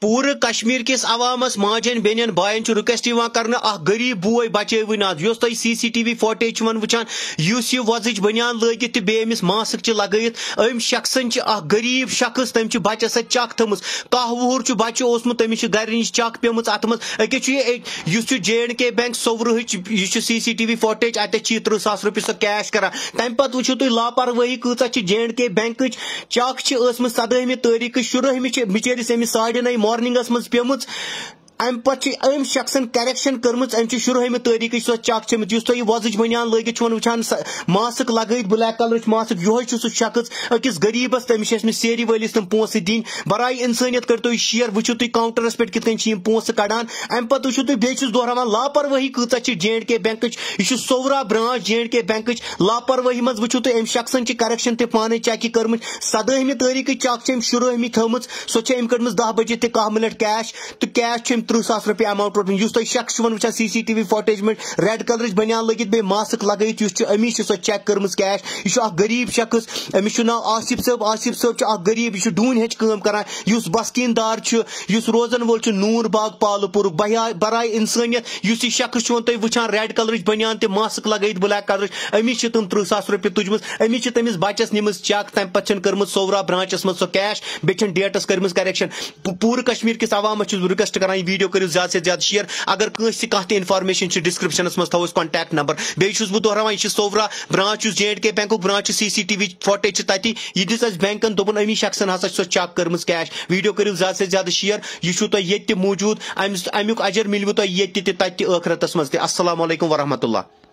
पूरे कश्मीर किस अवामस माजन बेन बायन रिक्वेस्ट कर गरीब बोय बचवन तुम CCTV फुटेज वुचान यह वजज बनियान लगित बेमिस मास्क लगत अम शख्सन गरीब शख्स तम बच्चे सत चक थम कह वुहर बच्चे ओसमुत तमिस गर नश चक पेम अत मज J&K bank sober CCTV footage अत 30,000 रुपये सो कैश कर तम पे वो तुम लापरवाही कचा J&K बैंक चक 17वीं तारीख 16 बिचरिस अमिस 9:30 मॉर्निंगस मज पेम अम पे अम शख्सन करेक्शन कर्म 16वीं तारीख सो चक चमित तुम वजज बनियान लगित वुचान मास्क लगत ब्लैक कलर मास्क यह सह शख्स अकिस गरीबस तमिस सेरी वलिस तम पोस दिन बराए इंसानियत कर तुम शेयर वो तुम काउंटरस पे कित पोस कड़ान अम पे वो तुम बेस दोहरान लापरवाही कचा J&K बैंक यह सोवरा ब्रांच J&K बैंक लापरवाही मज वो तुम अम शख्सन करेक्शन पाने चेक कर्म 17वीं तारीख चक 16वीं थम सो अम कड़म 10 बजे 10 मिनट कैश तो कैश 30,000 रुपये अमाउंट रोटन तुम शख्स वुचान CCTV फुटेज में रेड कलर बनियान लगित बे मास्क लगत अमिस सो चेक कर्म कैश यह गरीब शख्स अमिस नाव आसिफ साहब गरीब यह डून हेच काम करान बस्किनदार रोजन वोल नूर बाग पालपुर बराए इंसानियत यह शख्स तुम वुचान रेड कलर बनियान ते मास्क लगत ब्लैक कलर अमिस तुम 30,000 रुपये तुजम अमिस तमिस बच्चस निमस चक तम पे कर्म सोवरा ब्रांचस मज सो कैश बे डेटस कर्म करेक्शन पूरे कश्मीर किस अवामस रिक्वेस्ट कर वीडियो करो ज्यादा से ज्यादा शेयर अगर कह इन्फॉर्मेशन डिस्क्रिप्शन मज थोस कॉन्टैक्ट नंबर बेस बह दोहरान यह सोवरा branch J&K bank branch CCTV footage तथि यह दिस बैंकन दोपन अमी शख्सन हसा सो चक कर्म कैश वीडियो करो ज्यादा से ज्यादा शेयर यह तुम मौजूद अमुक अजर मिलव तुम ये तत आखरतस मज अस्सलाम वालेकुम वरहमतुल्लाह।